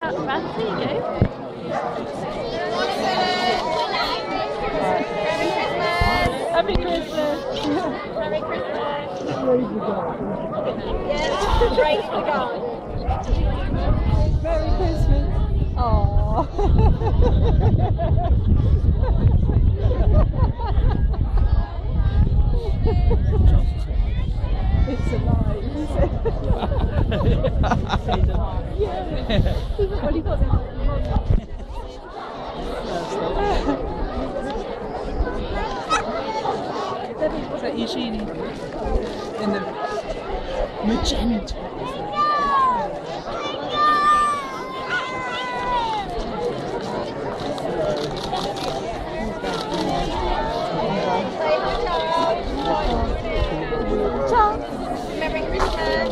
Fancy you. Happy Christmas! Happy Christmas! Yes, praise the God. Merry Christmas! Aww. It's alive, is it? Yeah. What do you got there? Is that Eugenie in the magenta? Merry Christmas!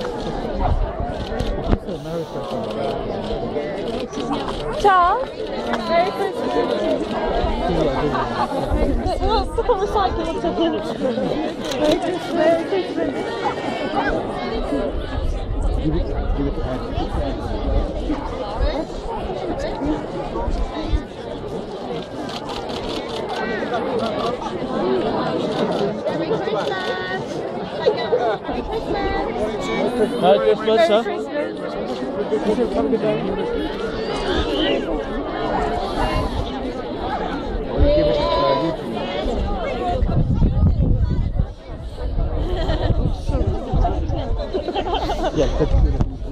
Charles? Merry Christmas! What's the recycling Merry Christmas! Merry Christmas! Give it to Merry Christmas! Merry Christmas, sir. Have a good day. Yeah, that's good.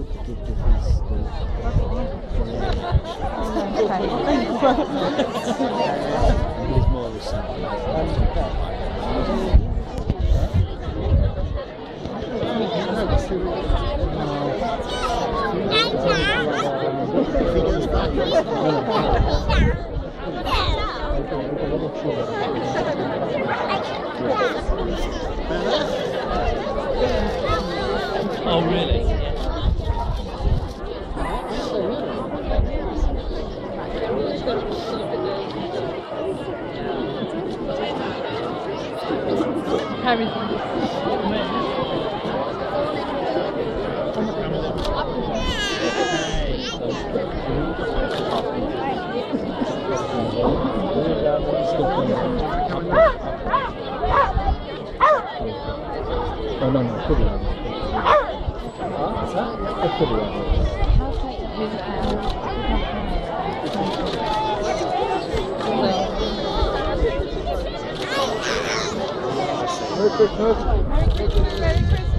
It's more Oh, really? Harry. Oh, no, could be. That could be. Merry Christmas. Merry Christmas! Merry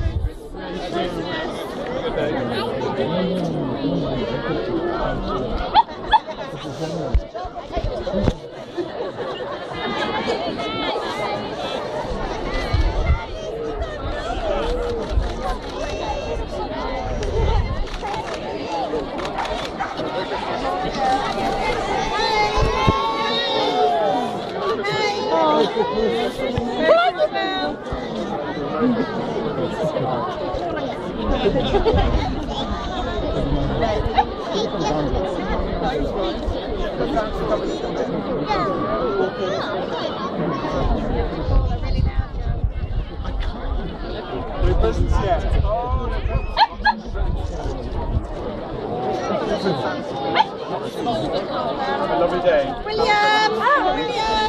Have a lovely day. William! William!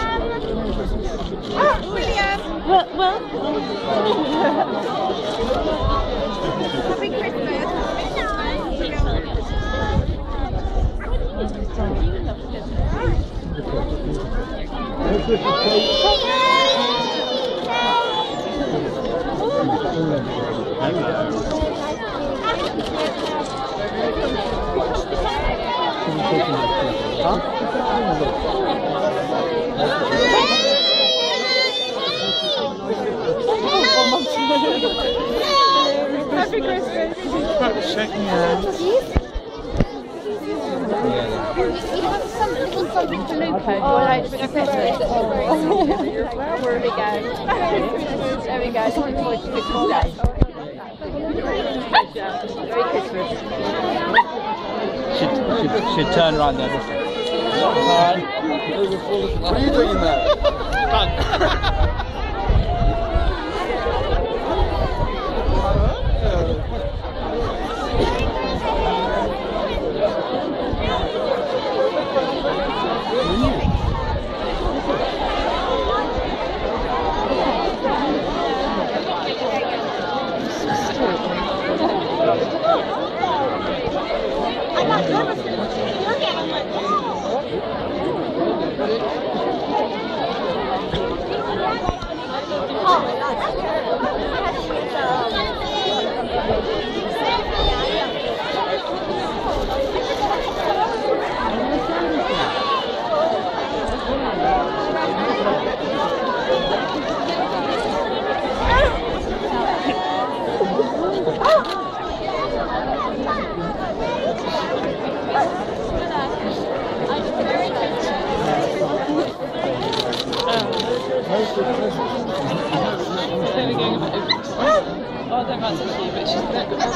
William! Well. Happy Christmas! Happy Christmas! About shaking hands. Something for Lupo. Where we go. There we go. Something for Christmas Day. Merry Christmas. Should turn around there. What are you doing there?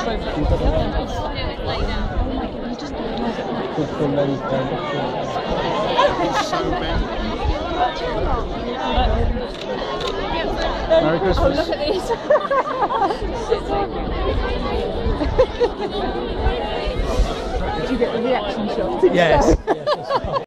Merry Oh, look Christmas. at these. Did you get the reaction shot? Yes.